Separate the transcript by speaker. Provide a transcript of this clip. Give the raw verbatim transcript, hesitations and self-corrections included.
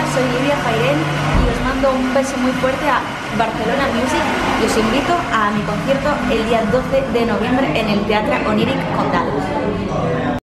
Speaker 1: soy Livia Fairén y os mando un beso muy fuerte a Barcelona Music y os invito a mi concierto el día doce de noviembre en el Teatre Oníric Condal.